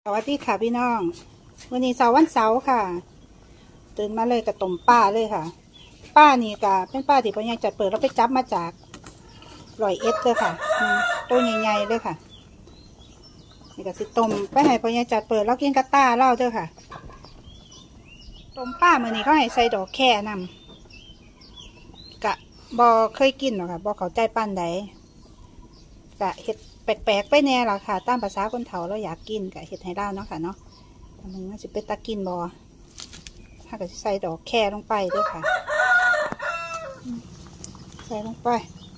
วัสดีค่ะพี่น้องวันนี้วันเสาร์ค่ะตื่นมาเลยกับต้มป้าเลยค่ะป้านี่ก็เป็นป้าที่พ่อใหญ่จัดเปิดแล้วไปจับมาจาก101เลยค่ะตัวใหญ่ๆเลยค่ะนี่ก็สิต้มไปให้พ่อใหญ่จัดเปิดแล้วกินกระต้าเล่าเด้อค่ะต้มป้ามื้อนี้เขาให้ใส่ดอกแค่นำกะบอเคยกินหรอกค่ะบอเข้าใจปั้นใดกะเห็ดแปลกๆไปแน่ละค่ะตามภาษาคนเฒ่าเราอยากกินกะเห็ดให้เล่าเนาะค่ะเนาะมันจะเป็นตะกินบอถ้าก็ใส่ดอกแค่ลงไปด้วยค่ะใส่ลงไป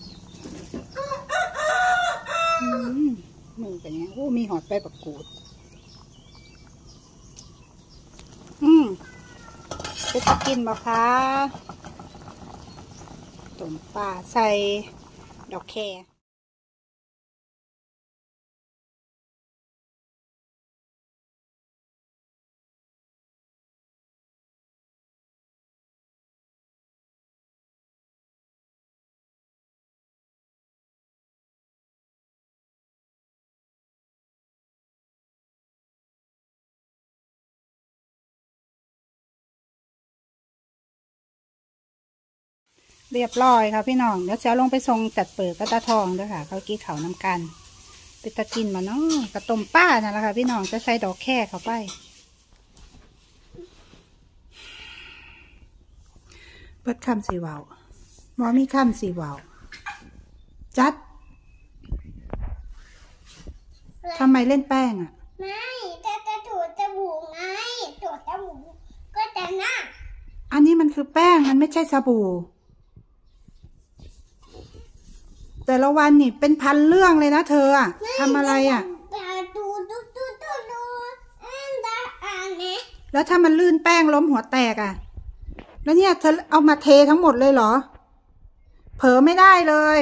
มือกันเนี้ยโอ้มีหอดใบบักกูดเป็นตะกินบอคะต้มปลาใส่ดอกแค่เรียบร้อยค่ะพี่น้องเดี๋ยวจะลงไปทรงจัดเปิดกระตาทองด้วยค่ะเขากี้เขาน้ำกันเป็นตะกินมาเนาะกระต้มป้านั่นแหละค่ะพี่น้องจะใส่ดอกแค่เข้าไปเปิดคำสีวาวหมอมีคำสีวาวจัดทำไมเล่นแป้งอ่ะไม่จะถูจมูกไงถูจมูกก็จะหน้าอันนี้มันคือแป้งมันไม่ใช่สบู่แต่ละวันนี่เป็นพันเรื่องเลยนะเธออ่ะทำอะไรอ่ะแล้วถ้ามันลื่นแป้งล้มหัวแตกอ่ะแล้วเนี่ยเธอเอามาเททั้งหมดเลยเหรอเผลอไม่ได้เลย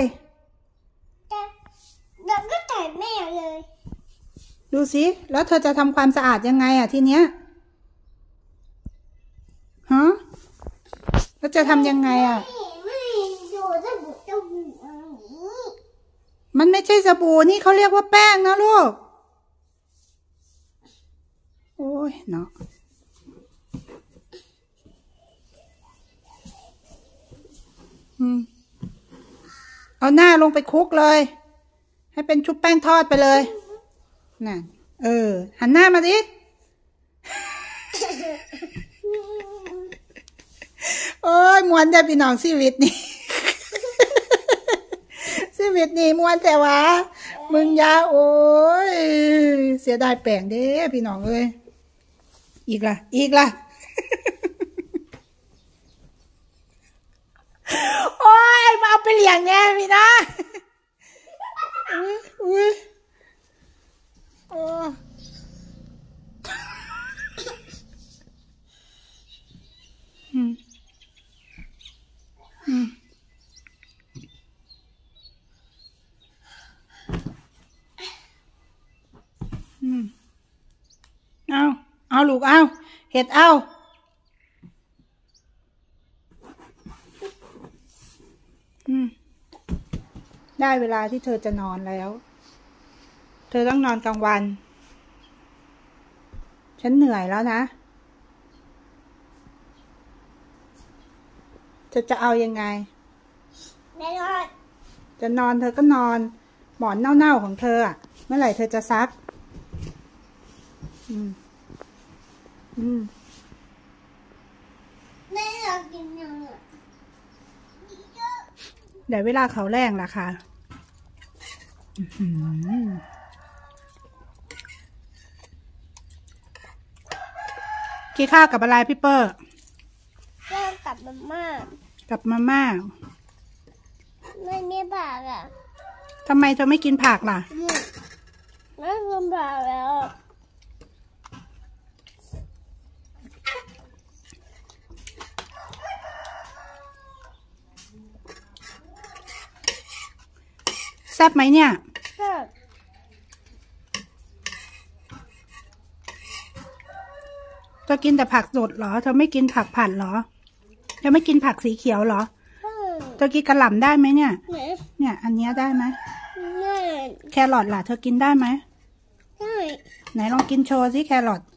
แต่ก็แตกแม่เลยดูสิแล้วเธอจะทำความสะอาดยังไงอ่ะทีเนี้ยฮะแล้วจะทำยังไงอ่ะมันไม่ใช่สบู่นี่เขาเรียกว่าแป้งนะลูกโอ้ยเนาะเอาหน้าลงไปคลุกเลยให้เป็นชุบแป้งทอดไปเลยน่ะหันหน้ามาดิโอ้ยมวนได้พี่น้องชีวิตนี่ชีวิตนี่มวนแต่ว่ามึงยาโอ้ยเสียดายแป้งเด้พี่น้องเอ้ยอีกล่ะโอ้ยมาเอาไปเลี้ยงแน่พี่นะอุ้ยโอ้เอาลูกเอาเห็ดเอาได้เวลาที่เธอจะนอนแล้วเธอต้องนอนกลางวันฉันเหนื่อยแล้วนะเธอจะเอายังไงไม่นอนจะนอนเธอก็นอนหมอนเน่าๆของเธออ่ะเมื่อไหร่เธอจะซักไม่อยากกินเนื้อเดี๋ยวเวลาเขาแรงล่ะค่ะกินข้าวกับอะไรพี่เปอร์ข้าวกับมาม่าไม่มีผักอ่ะทำไมเธอไม่กินผักล่ะไม่กินผักแล้วแซ่บไหมเนี่ยเธอกินแต่ผักสดเหรอเธอไม่กินผักผัดเหรอเธอไม่กินผักสีเขียวเหรอเธอกินกระหล่ำได้ไหมเนี่ยอันนี้ได้ไหมแครอทล่ะเธอกินได้ไหมได้นไหนลองกินโชว์สิแครอท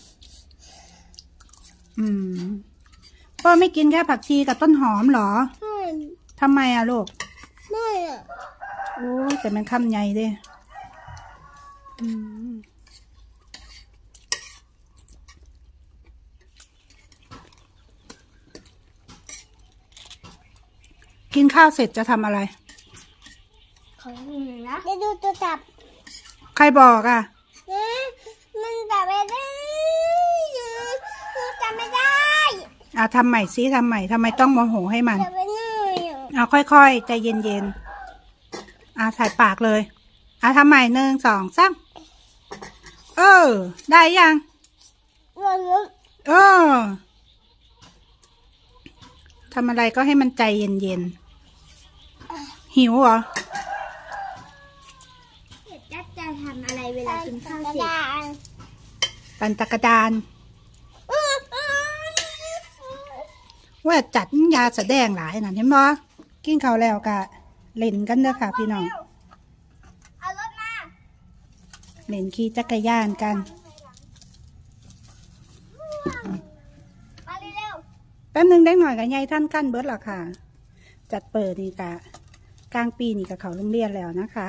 พ่อไม่กินแค่ผักชีกับต้นหอมเหรอทำไมอะลูกไม่อะโอ้ยแต่มันคำใหญ่เด้กินข้าวเสร็จจะทำอะไรขอดูหน่อยนะเดี๋ยวดูตัวจับใครบอกอ่ะมันจับไม่ได้จับไม่ได้ทำใหม่สิทำใหม่ทำไมต้องโมโหให้มันจับไม่ได้ค่อยๆใจเย็นๆใส่ปากเลยทำใหม่1 2 3ได้ยังทำอะไรก็ให้มันใจเย็นๆหิวเหรอจะทำอะไรเวลากินข้าวเสร็จปั่นจักรยานว่าจัดยาแสดงหลายน่ะเห็นบ่กินข้าวแล้วก็เล่นกันเด้อค่ะพี่น้องเอารถมาเล่นขี่จักรยานกันมาเร็วแป๊บนึงได้หน่อยกับยายท่านกั้นเบิร์ดหรอค่ะจัดเปิดนี่กะกลางปีนี่กับเขาโรงเรียนแล้วนะคะ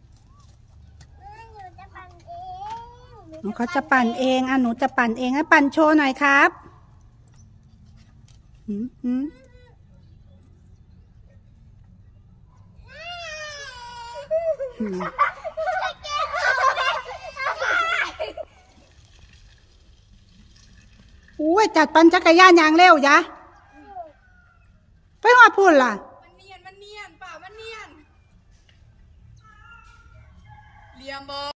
หนูเขาจะปั่นเองหนูจะปั่นเองให้ปั่นโชว์หน่อยครับอุ้ยจัดปั่นจักรยานอย่างเร็วยะไปหอดพูดล่ะมันเนียนป่ามันเนียนเลียมบอ